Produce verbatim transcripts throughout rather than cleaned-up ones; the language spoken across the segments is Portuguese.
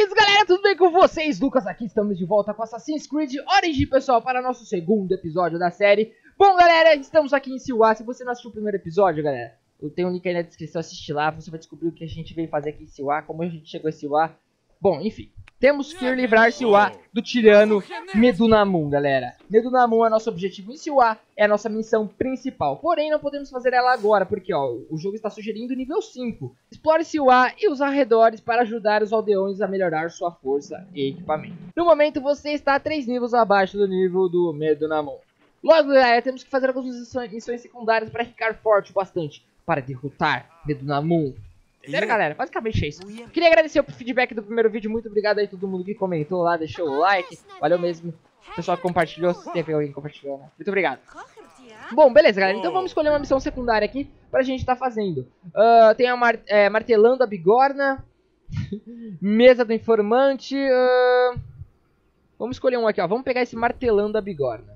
Beleza, galera, tudo bem com vocês? Lucas aqui, estamos de volta com Assassin's Creed Origins, pessoal, para nosso segundo episódio da série. Bom, galera, estamos aqui em Siwa. Se você não assistiu o primeiro episódio, galera, eu tenho um link aí na descrição, assiste lá. Você vai descobrir o que a gente veio fazer aqui em Siwa, como a gente chegou em Siwa. Bom, enfim, temos que ir livrar Siwa do tirano Medunamun, galera. Medunamun é nosso objetivo em Siwa, é a nossa missão principal. Porém, não podemos fazer ela agora, porque ó, o jogo está sugerindo nível cinco. Explore Siwa e os arredores para ajudar os aldeões a melhorar sua força e equipamento. No momento, você está três níveis abaixo do nível do Medunamun. Logo, galera, temos que fazer algumas missões secundárias para ficar forte bastante, para derrotar Medunamun. Sério, galera, basicamente é isso. Queria agradecer o feedback do primeiro vídeo. Muito obrigado aí a todo mundo que comentou lá, deixou o like. Valeu mesmo. O pessoal que compartilhou, se teve alguém que compartilhou, né? Muito obrigado. Bom, beleza, galera. Então vamos escolher uma missão secundária aqui pra gente tá fazendo. Uh, tem a mar é, martelando a bigorna. Mesa do informante. Uh... Vamos escolher um aqui, ó. Vamos pegar esse martelando a bigorna.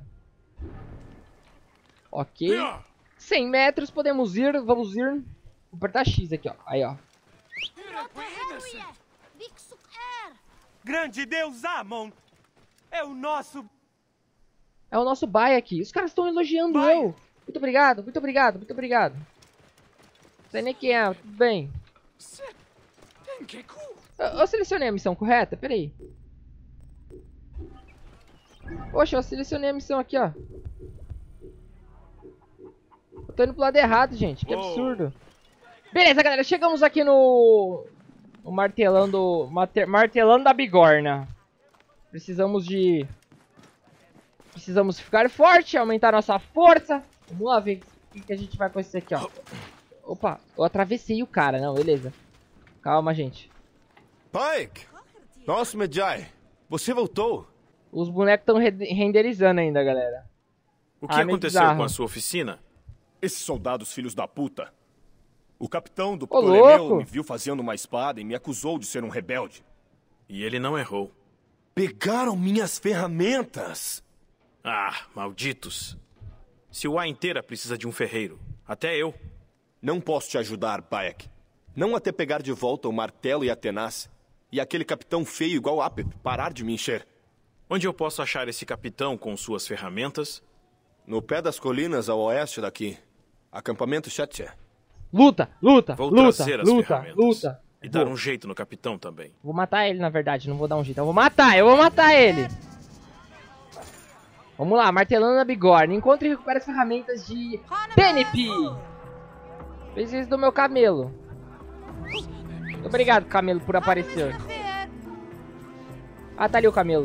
Ok. cem metros, podemos ir. Vamos ir... Vou apertar X aqui, ó. Aí, ó. Grande Deus Amon! É o nosso... É o nosso Bai aqui. Os caras estão elogiando Bai. eu. Muito obrigado, muito obrigado, muito obrigado. Não sei nem quem é, tudo bem. Eu, eu selecionei a missão correta? Pera aí. Poxa, eu selecionei a missão aqui, ó. Eu tô indo pro lado errado, gente. Que absurdo. Beleza, galera, chegamos aqui no, no martelando, mater, martelando a bigorna. Precisamos de... Precisamos ficar forte, aumentar nossa força. Vamos lá ver o que a gente vai com esse aqui, ó. Opa, eu atravessei o cara, não, beleza. Calma, gente. Pike! Nossa, Medjay, você voltou? Os bonecos estão re renderizando ainda, galera. O que ah, aconteceu bizarro. com a sua oficina? Esses soldados filhos da puta. O capitão do Ô, Ptolemeu louco. me viu fazendo uma espada e me acusou de ser um rebelde. E ele não errou. Pegaram minhas ferramentas! Ah, malditos. Siwa inteira precisa de um ferreiro. Até eu. Não posso te ajudar, Bayek. Não até pegar de volta o martelo e a tenaz. E aquele capitão feio igual Apep parar de me encher. Onde eu posso achar esse capitão com suas ferramentas? No pé das colinas ao oeste daqui. Acampamento Shetche. Luta, luta, Vou luta, trazer as luta, ferramentas. luta. E dar Vou. um jeito no capitão também. Vou matar ele, na verdade, não vou dar um jeito. Eu vou matar, eu vou matar ele. Vamos lá, martelando a bigorna. Encontre e recupere as ferramentas de Penip. Fez isso do meu camelo. Muito obrigado, camelo, por aparecer. Ah, tá ali o camelo.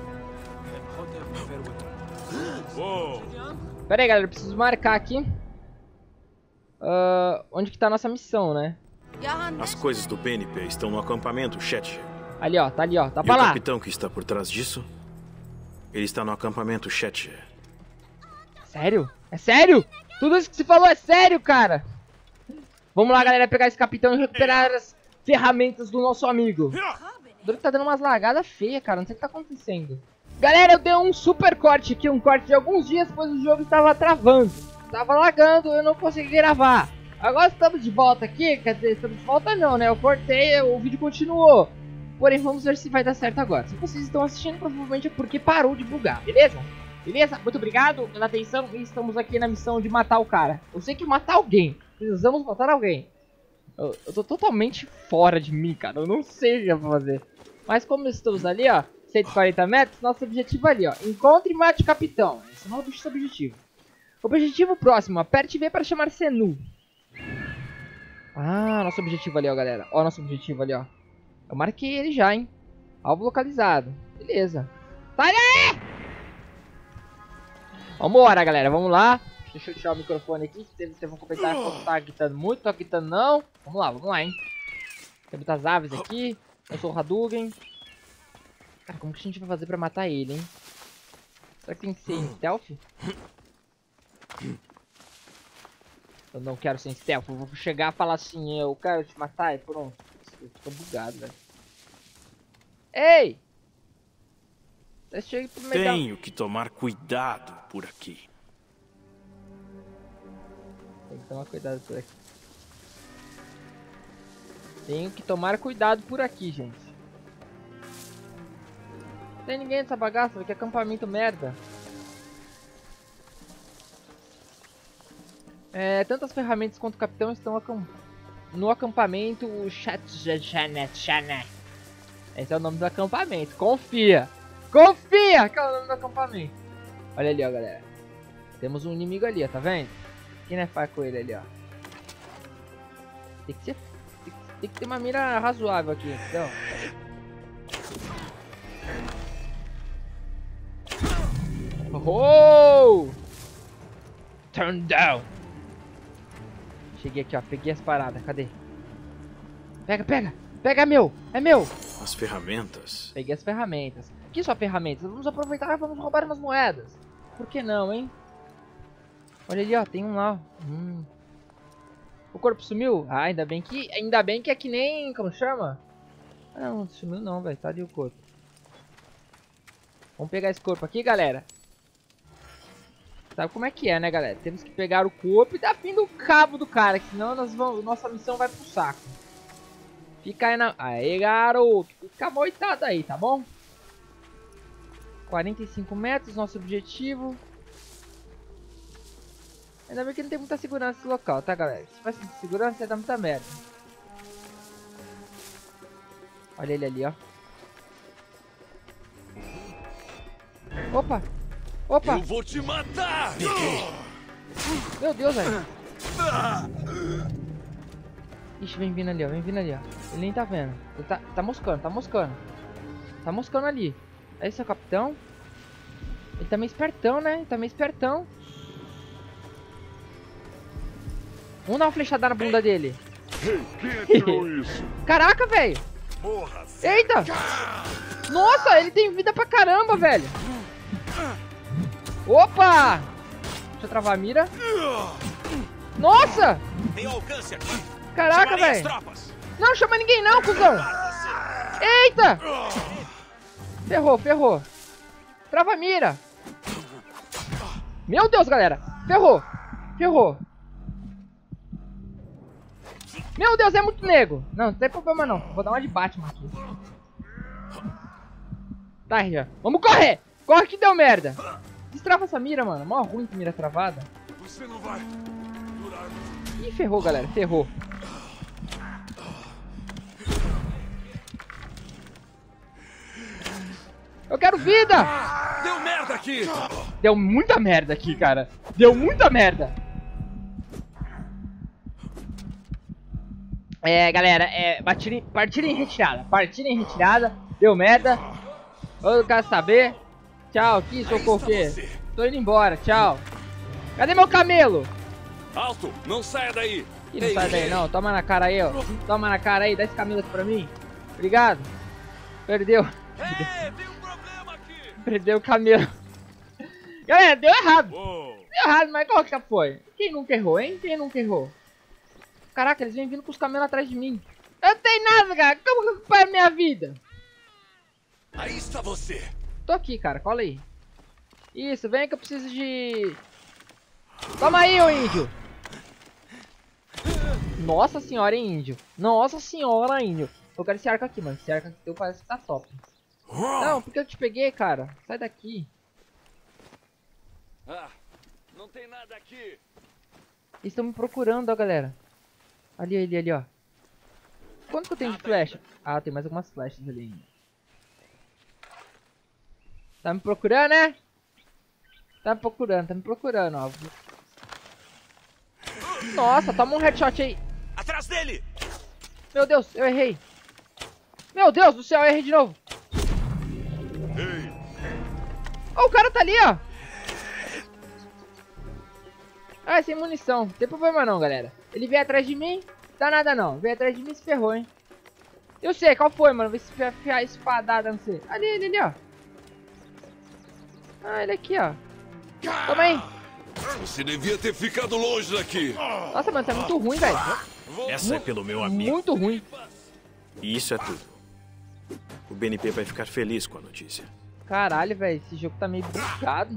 Pera aí, galera, eu preciso marcar aqui. Uh, onde que tá a nossa missão, né? As coisas do Benipe estão no acampamento Shetche. Ali, ó, tá ali, ó, tá E pra o lá. capitão que está por trás disso? Ele está no acampamento Shetche. Sério? É sério? Tudo isso que você falou é sério, cara? Vamos lá, galera, pegar esse capitão e recuperar as ferramentas do nosso amigo. O Drake tá dando umas lagadas feias, cara, não sei o que tá acontecendo. Galera, eu dei um super corte aqui, um corte de alguns dias, pois o jogo estava travando. Tava lagando, eu não consegui gravar. Agora estamos de volta aqui, quer dizer, estamos de volta não, né? Eu cortei, o vídeo continuou. Porém, vamos ver se vai dar certo agora. Se vocês estão assistindo, provavelmente é porque parou de bugar, beleza? Beleza? Muito obrigado pela atenção e estamos aqui na missão de matar o cara. Eu sei que matar alguém. Precisamos matar alguém. Eu, eu tô totalmente fora de mim, cara. Eu não sei o que eu vou fazer. Mas como estamos ali, ó, cento e quarenta metros, nosso objetivo ali, ó. Encontre e mate o capitão. Esse é o nosso objetivo. Objetivo próximo, aperte V para chamar Senu. Ah, nosso objetivo ali, ó, galera. Ó, nosso objetivo ali, ó. Eu marquei ele já, hein. Alvo localizado. Beleza. Sai daí! Vambora, galera. Vamos lá. Deixa eu tirar o microfone aqui. Vocês vão comentar que eu tá gritando muito. Tô gritando não. Vamos lá, vamos lá, hein. Tem muitas aves aqui. Eu sou o Hadouken. Cara, como que a gente vai fazer pra matar ele, hein? Será que tem que ser em stealth? Eu não quero ser em stealth. Eu vou chegar e falar assim, eu quero te matar e pronto. Eu tô bugado, velho. Ei! Deixa eu ir pro meio. Tenho que tomar cuidado por aqui. Tem que tomar cuidado por aqui. Tenho que tomar cuidado por aqui, gente. Não tem ninguém nessa bagaça, velho. Que acampamento merda. É, tantas ferramentas quanto o capitão estão acam no acampamento Chatjanet. Esse é o nome do acampamento. Confia. Confia que é o nome do acampamento. Olha ali, ó, galera. Temos um inimigo ali, ó. Tá vendo? Quem é faz com ele ali, ó. Tem que ser... Tem que, tem que ter uma mira razoável aqui, então. Oh! Turn down. Cheguei aqui, ó. Peguei as paradas. Cadê? Pega, pega. Pega, meu. É meu. As ferramentas. Peguei as ferramentas. Que só ferramentas? Vamos aproveitar e vamos roubar umas moedas. Por que não, hein? Olha ali, ó. Tem um lá. Hum. O corpo sumiu? Ah, ainda bem que... Ainda bem que é que nem... Como chama? Ah, não, não sumiu não, velho. Tá ali o corpo. Vamos pegar esse corpo aqui, galera. Sabe como é que é, né, galera? Temos que pegar o corpo e dar fim do cabo do cara, que senão nós vamos, nossa missão vai pro saco. Fica aí na... Aê, garoto. Fica moitado aí, tá bom? quarenta e cinco metros, nosso objetivo. Ainda bem que não tem muita segurança nesse local, tá, galera? Se tivesse segurança, ia dar muita merda. Olha ele ali, ó. Opa! Opa! Eu vou te matar! Meu Deus, velho. Ixi, vem vindo ali, ó. Vem vindo ali, ó. Ele nem tá vendo. Ele tá, tá moscando, tá moscando. Tá moscando ali. Esse é o capitão. Ele tá meio espertão, né? Ele tá meio espertão. Vamos dar uma flechada na bunda dele. Quem atirou isso? Caraca, velho. Morra! Eita! Nossa, ele tem vida pra caramba, velho. Opa! Deixa eu travar a mira. Nossa! Tem alcance aqui. Caraca, Chamarei as velho. tropas. Não chama ninguém não, cuzão. Eita! Ferrou, ferrou. Trava a mira. Meu Deus, galera. Ferrou. Ferrou. Meu Deus, é muito nego. Não, não tem problema não. Vou dar uma de Batman aqui. Tá, já. Vamos correr. Corre que deu merda. Destrava essa mira, mano. Mó ruim que mira travada. Você não vai durar. Ih, ferrou, galera. Ferrou. Eu quero vida. Deu merda aqui! Deu muita merda aqui, cara. Deu muita merda. É, galera, é, partida, partida em retirada. Partida em retirada. Deu merda. Eu quero saber. Tchau, aqui, socorro. Tô indo embora, tchau. Cadê meu camelo? Alto! Não saia daí! Ih, não sai daí não. Toma na cara aí, ó. Toma na cara aí. Dá esse camelo aqui pra mim. Obrigado. Perdeu. Ei, tem um problema aqui! Perdeu o camelo. Galera, deu errado. Uou. Deu errado, mas qual que foi? Quem nunca errou, hein? Quem nunca errou? Caraca, eles vêm vindo com os camelos atrás de mim. Eu não tenho nada, cara. Como que eu recupero a minha vida? Aí está você! Tô aqui, cara. Cola aí. Isso, vem que eu preciso de... Toma aí, ô índio. Nossa senhora, hein, índio. Nossa senhora, índio. Eu quero esse arco aqui, mano. Esse arco aqui teu parece que tá top. Não, porque eu te peguei, cara. Sai daqui. Ah, não tem nada aqui! Eles estão me procurando, ó, galera. Ali, ali, ali, ó. Quanto que eu tenho de flecha? Ah, tem mais algumas flechas ali ainda. Tá me procurando, né? Tá me procurando, tá me procurando, ó. Nossa, toma um headshot aí. Atrás dele! Meu Deus, eu errei. Meu Deus do céu, eu errei de novo. Ei! Ó, o cara tá ali, ó. Ah, sem munição. Não tem problema não, galera. Ele veio atrás de mim. Dá nada não. Veio atrás de mim e se ferrou, hein. Eu sei, qual foi, mano? Vê se enfiar espadada, não sei. Ali, ali, ali, ó. Ah, ele aqui, ó. Toma aí. Você devia ter ficado longe daqui! Nossa, mano, você é muito ruim, velho. Essa é pelo meu amigo. Muito ruim. E isso é tudo. O B N P vai ficar feliz com a notícia. Caralho, velho. Esse jogo tá meio bugado.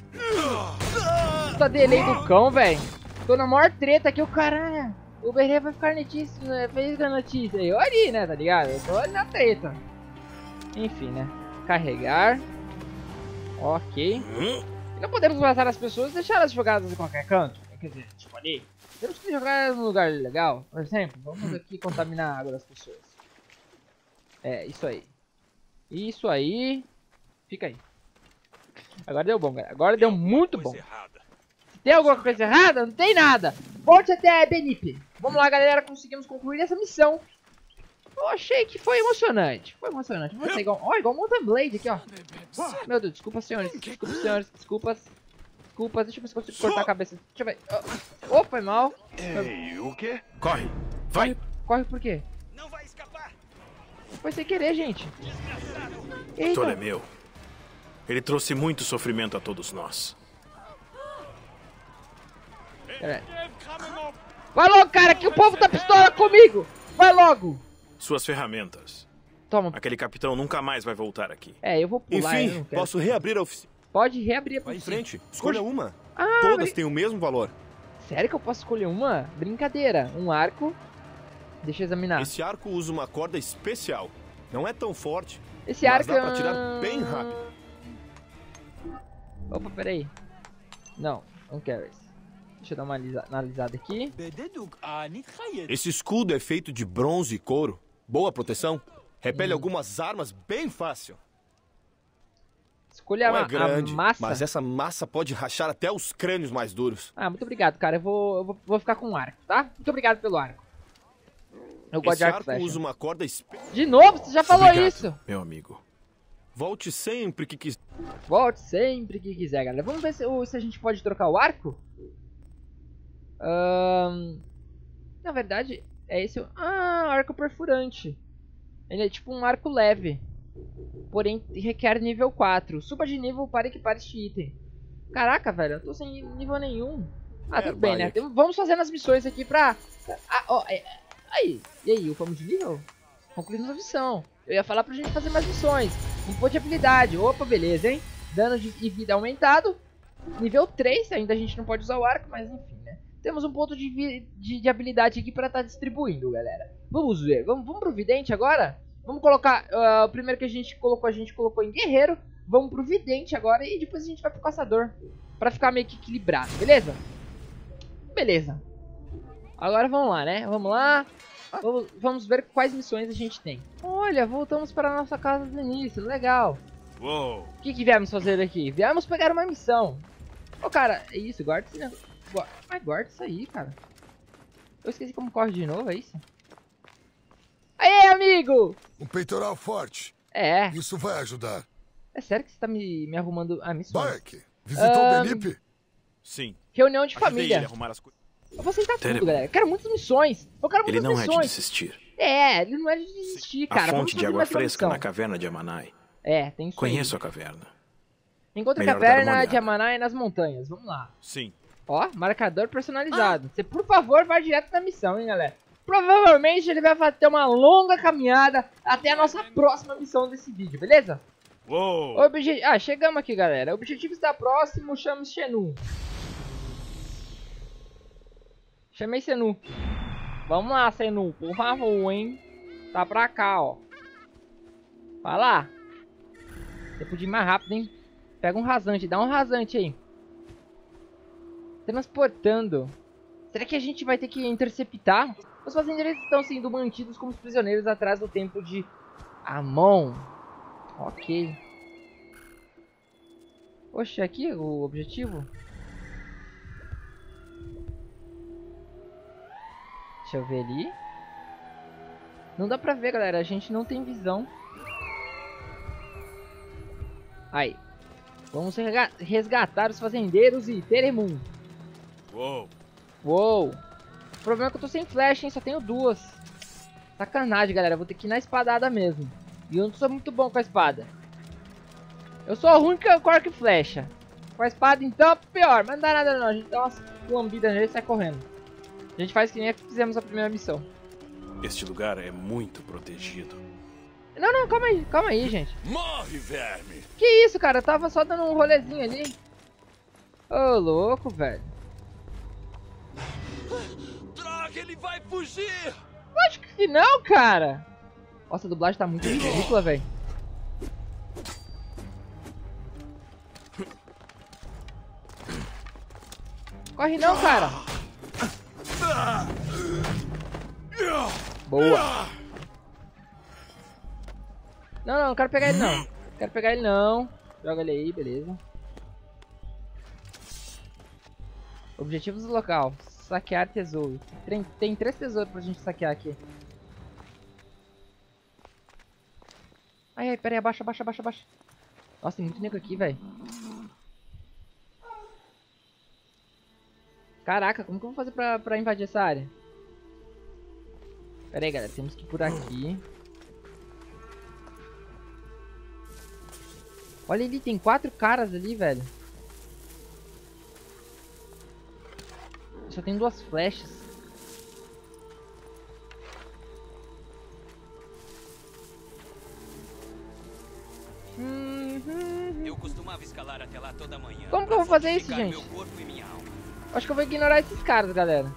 Puta delay do cão, velho. Tô na maior treta aqui, o caralho. O B R vai ficar notícia, né? Fez a notícia aí. Eu ali, né, tá ligado? Eu tô ali na treta. Enfim, né? Carregar. Ok. E não podemos matar as pessoas e deixar elas jogadas em qualquer canto. Quer dizer, tipo ali. Temos que jogar num lugar legal. Por exemplo, vamos aqui contaminar a água das pessoas. É, isso aí. Isso aí. Fica aí. Agora deu bom, galera. Agora deu muito bom. Se tem alguma coisa errada, não tem nada. Volte até Benip. Vamos lá, galera. Conseguimos concluir essa missão. Eu achei que foi emocionante. Foi emocionante. Vamos ser igual, ó, igual Mountain Blade aqui, ó. Meu Deus, desculpa, senhores. Desculpa, senhores. Desculpas. Desculpas. Deixa eu ver se eu consigo cortar a cabeça. Deixa eu ver. Oh, foi mal. Ei, o quê? Corre! Vai! Corre, corre por quê? Não vai escapar. Foi sem querer, gente. Vitor é Eita. meu. Ele trouxe muito sofrimento a todos nós. Pera aí. Vai logo, cara, que o povo tá pistola comigo. Vai logo. Suas ferramentas. Toma. Aquele capitão nunca mais vai voltar aqui. É, eu vou pular. eu Enfim, não quero. posso reabrir a oficina. Pode reabrir a Vai em oficina. frente. Escolha uma. Ah, Todas brin- têm o mesmo valor. Sério que eu posso escolher uma? Brincadeira. Um arco. Deixa eu examinar. Esse, Esse arco usa uma corda especial. Não é tão forte, mas arco... dá pra tirar bem rápido. Opa, peraí. Não, não quero esse. Deixa eu dar uma analisa- analisada aqui. Esse escudo é feito de bronze e couro. Boa proteção. Repele algumas armas bem fácil. Escolha Não a, é grande, a massa. mas essa massa pode rachar até os crânios mais duros. Ah, muito obrigado, cara. Eu vou, eu vou, vou ficar com o arco, tá? Muito obrigado pelo arco. Eu gosto Esse de arco arco flecha. usa uma corda especial. De novo? Você já falou Obrigado, isso. meu amigo. Volte sempre que quiser. Volte sempre que quiser, galera. Vamos ver se, o- se a gente pode trocar o arco. Ahn, na verdade, é esse... o- Ah, arco perfurante. Ele é tipo um arco leve. Porém, requer nível quatro. Suba de nível para equipar este item. Caraca, velho. Eu tô sem nível nenhum. Ah, É, tudo bem, né? Bayek. Tem- Vamos fazendo as missões aqui pra... Ah, ó, é- aí. E aí, upamos de nível? Concluímos a missão. Eu ia falar pra gente fazer mais missões. Um ponto de habilidade. Opa, beleza, hein? Dano de e vida aumentado. Nível três. Ainda a gente não pode usar o arco, mas enfim, né? Temos um ponto de, vi- de, de habilidade aqui pra estar distribuindo, galera. Vamos ver. Vamos, vamos pro vidente agora? Vamos colocar... ah, o primeiro que a gente colocou, a gente colocou em guerreiro. Vamos pro vidente agora e depois a gente vai pro caçador. Pra ficar meio que equilibrado, beleza? Beleza. Agora vamos lá, né? Vamos lá. Vamos, vamos ver quais missões a gente tem. Olha, voltamos para a nossa casa do início. Legal. Uou! O que, que viemos fazer aqui? Viemos pegar uma missão. Ô, cara, é isso. Guarda esse negócio. Gua- Mas guarda isso aí, cara. Eu esqueci como corre de novo, é isso? Aê, amigo! Um peitoral forte. É. Isso vai ajudar. É sério que você tá me, me arrumando... Ah, missões. Bayek, visitou Ahn, Benip? Sim. Reunião de Ajudei ele a família. arrumar as coisas. Eu vou aceitar tudo, Terebon. galera. Eu quero muitas missões. Eu quero Ele muitas não é de missões. desistir. É, ele não é de desistir, cara. A Vamos fonte de fazer água mais uma fresca missão. na caverna de Amanai. É, tem isso aí. Conheço a caverna. Encontre a Melhor dar uma caverna olhada. de Amanai nas montanhas. Vamos lá. Sim. Ó, marcador personalizado. Você, por favor, vai direto na missão, hein, galera. Provavelmente ele vai ter uma longa caminhada até a nossa próxima missão desse vídeo, beleza? Uou! Obje... Ah, chegamos aqui, galera. O objetivo está próximo, chame Xenu. Chamei Xenu. Vamos lá, Xenu, por favor, hein. Tá pra cá, ó. Vai lá. Você podia ir mais rápido, hein. Pega um rasante, dá um rasante aí. Transportando. Será que a gente vai ter que interceptar? Os fazendeiros estão sendo mantidos como prisioneiros atrás do templo de Amon. Ok. Oxe, aqui é o objetivo? Deixa eu ver ali. Não dá pra ver, galera. A gente não tem visão. Aí. Vamos rega- resgatar os fazendeiros e Teremun. Uou! Uou. O problema é que eu tô sem flecha, hein? Só tenho duas. Sacanagem, galera. Vou ter que ir na espadada mesmo. E eu não sou muito bom com a espada. Eu sou ruim com arco e flecha. Com a espada, então, pior. Mas não dá nada não. A gente dá umas lambidas nele e sai correndo. A gente faz que nem fizemos a primeira missão. Este lugar é muito protegido. Não, não, calma aí. Calma aí, gente. Morre, verme! Que isso, cara? Eu tava só dando um rolezinho ali. Ô, louco, velho. Droga, ele vai fugir! Acho que não, cara. Nossa, a dublagem tá muito ridícula, velho. Corre não, cara. Boa. Não, não, não quero pegar ele não. Não quero pegar ele não. Joga ele aí, beleza. Objetivos do local. Saquear tesouro. Tem, tem três tesouros pra gente saquear aqui. Ai, ai, pera aí, abaixa, abaixa, abaixa, abaixa. Nossa, tem muito nego aqui, velho. Caraca, como que eu vou fazer pra, pra invadir essa área? Pera aí, galera, temos que ir por aqui. Olha ali, tem quatro caras ali, velho. Só tem duas flechas. Eu costumava escalar até lá toda manhã. Como que eu vou fazer isso, gente? Meu corpo e minha alma. Acho que eu vou ignorar esses caras, galera.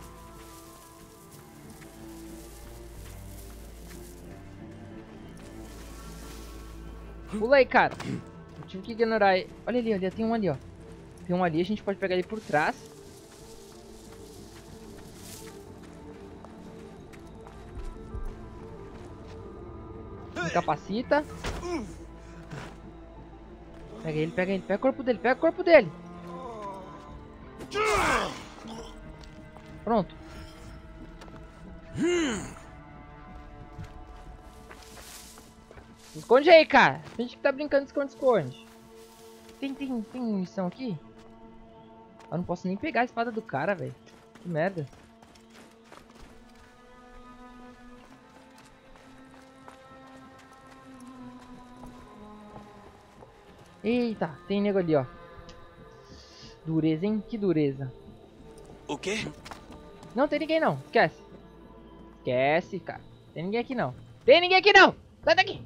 Pula aí, cara. Eu tive que ignorar ele. Olha ali, olha, tem um ali, ó. Tem um ali, a gente pode pegar ele por trás. Incapacita. Pega ele, pega ele, pega o corpo dele, pega o corpo dele. Pronto. Esconde aí, cara. A gente que tá brincando de esconde-esconde. Tem, tem, tem munição aqui? Eu não posso nem pegar a espada do cara, velho. Que merda. Eita, tem nego ali, ó. Dureza, hein? Que dureza. O quê? Não tem ninguém não, esquece. Esquece, cara. Tem ninguém aqui não. Tem ninguém aqui não! Sai daqui!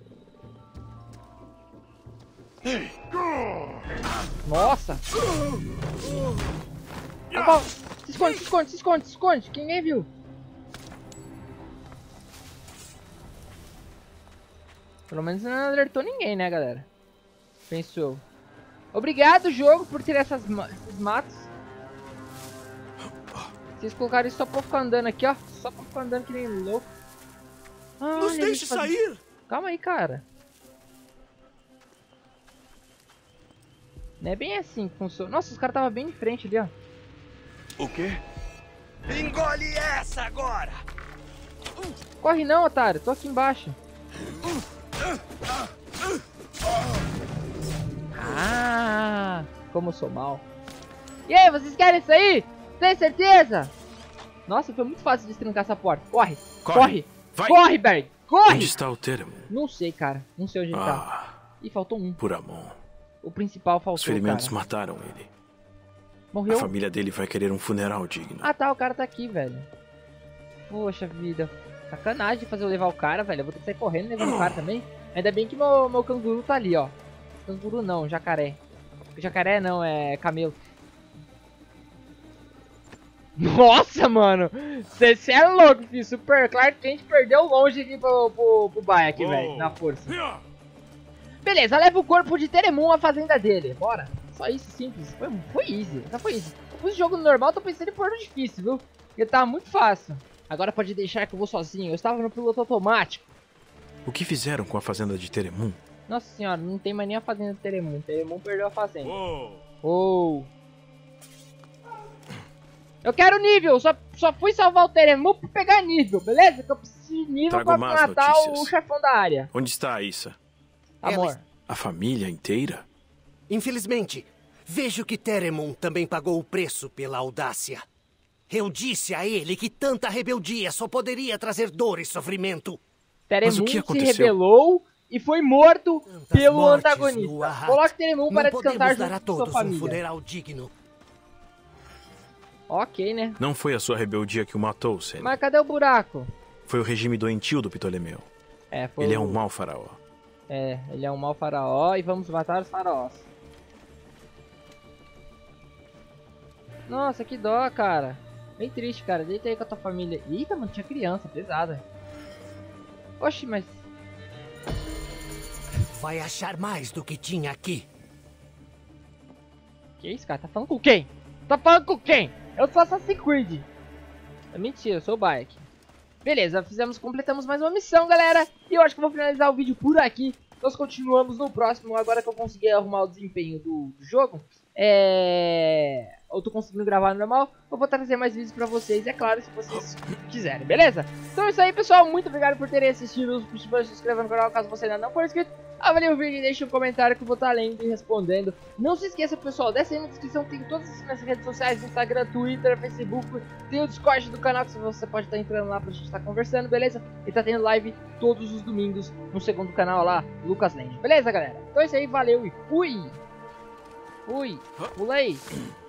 Nossa! Tá bom. Se esconde, se esconde, se esconde, se esconde, que ninguém viu. Pelo menos não alertou ninguém, né, galera? Pensou. Obrigado, jogo, por ter essas ma esses matos. Vocês colocaram isso só pra ficar andando aqui, ó. Só pra ficar andando que nem louco. Ah, Nos deixe faz... sair! Calma aí, cara. Não é bem assim que funciona. Nossa, os caras estavam bem em frente ali, ó. O quê? Engole essa agora! Corre não, otário. Tô aqui embaixo. Ah, como eu sou mal. E aí, vocês querem isso aí? Tem certeza? Nossa, foi muito fácil de destrancar essa porta. Corre, corre, corre, Vai. corre, Berg, corre! Onde está o Teremo? Não sei, cara. Não sei onde ele tá. Ah, Ih, faltou um. por amor. O principal Os faltou, ferimentos cara. mataram ele. Morreu? A família dele vai querer um funeral digno. Ah, tá, o cara tá aqui, velho. Poxa vida. Sacanagem de fazer eu levar o cara, velho. Eu vou ter que sair correndo levando o cara também. Ainda bem que meu, meu canguru tá ali, ó. Canguru não, jacaré. Jacaré não, é camelo. Nossa, mano. Você é louco, filho. Super claro que a gente perdeu longe aqui pro, pro, pro Bayek, velho. Na força. Beleza, leva o corpo de Teremum à fazenda dele. Bora. Só isso, simples. Foi, foi easy. Só foi easy. Eu pus o jogo no normal, tô pensando em pôr no difícil, viu? Porque tava muito fácil. Agora pode deixar que eu vou sozinho. Eu estava no piloto automático. O que fizeram com a fazenda de Teremum? Nossa senhora, não tem mais nem a fazenda do Teremum. Teremum perdeu a fazenda. Uou. Oh. Eu quero nível. Só, só fui salvar o Teremum pra pegar nível, beleza? Que eu preciso de nível Trago pra más matar notícias. o chefão da área. Onde está a Issa? Amor. A família inteira? Infelizmente, vejo que Teremum também pagou o preço pela audácia. Eu disse a ele que tanta rebeldia só poderia trazer dor e sofrimento. Teremum Mas o que se aconteceu? rebelou e foi morto Tantas pelo mortes no antagonista. Ahat. Coloque Teremum Não para podemos descansar dar a junto com sua todos um família. funeral digno. Ok, né? Não foi a sua rebeldia que o matou, Senna. Mas cadê o buraco? Foi o regime doentio do Ptolemeu. É, foi Ele é o- um mau faraó. É, ele é um mau faraó e vamos matar os faraós. Nossa, que dó, cara. Bem triste, cara. Deita aí com a tua família. Eita, mano, tinha criança, pesada. Oxi, mas... Vai achar mais do que tinha aqui. Que isso, cara? Tá falando com quem? Tá falando com quem? Eu sou Assassin's Creed. É mentira, eu sou o Bayek. Beleza, fizemos, completamos mais uma missão, galera. E eu acho que eu vou finalizar o vídeo por aqui. Nós continuamos no próximo, agora que eu consegui arrumar o desempenho do, do jogo. É... Eu tô conseguindo gravar normal. Eu vou trazer mais vídeos pra vocês, é claro, se vocês quiserem, beleza? Então é isso aí, pessoal. Muito obrigado por terem assistido. Se inscreva no canal caso você ainda não for inscrito. Avalie o vídeo e deixe um comentário que eu vou estar lendo e respondendo. Não se esqueça, pessoal, desce aí na descrição, tem todas as minhas redes sociais, Instagram, Twitter, Facebook. Tem o Discord do canal que você pode estar entrando lá pra gente estar conversando, beleza? E tá tendo live todos os domingos no segundo canal lá, Lucas Land. Beleza, galera? Então é isso aí, valeu e fui! Fui! Pula aí!